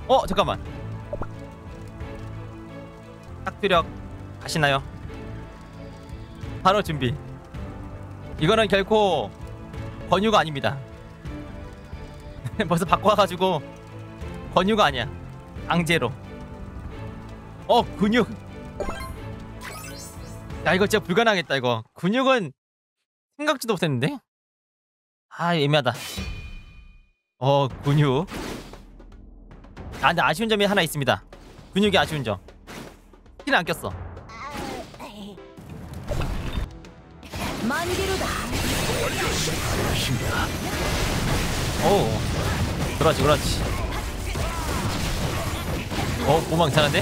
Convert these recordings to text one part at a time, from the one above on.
잠깐만. 탁투력 가시나요? 바로 준비. 이거는 결코 권유가 아닙니다. 벌써 바꿔와가지고 권유가 아니야. 강제로. 근육. 야, 이거 진짜 불가능하겠다. 이거 근육은 생각지도 못했는데. 애매하다. 근육. 근데 아쉬운 점이 하나 있습니다. 근육이 아쉬운 점. 힐을 안 꼈어. 만개로다. 그렇지 그렇지. 보망 괜찮은데?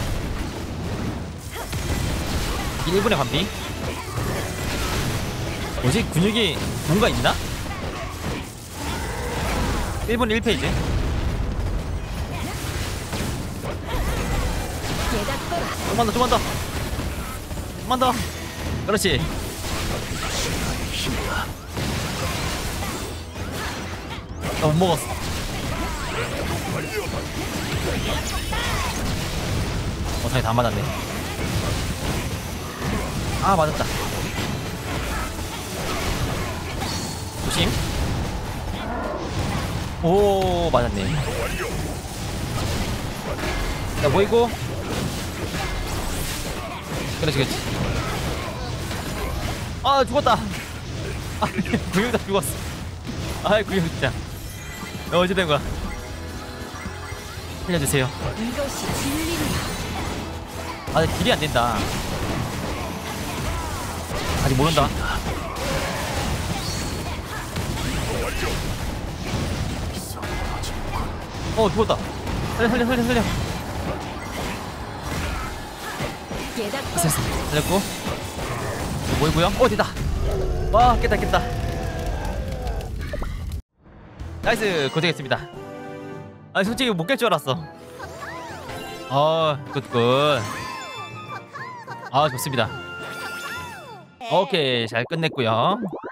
1분의 반비. 뭐지? 근육이 뭔가 있나? 1분 1페이지. 좀만 더. 그렇지. 나 못 먹었어. 자기 다 맞았네. 맞았다. 조심. 맞았네. 자, 보이고. 그렇지. 죽었다. 구육 다 죽었어. 구육 진짜. 어찌 된 거야? 살려주세요. 이것이 진리야. 딜이 안 된다. 아직 모른다. 죽었다. 살려. 살렸고. 뭐이고요? 됐다. 와, 깼다. 나이스, 고생했습니다. 솔직히 못 깰 줄 알았어. 굿. 좋습니다. 오케이, 잘 끝냈고요.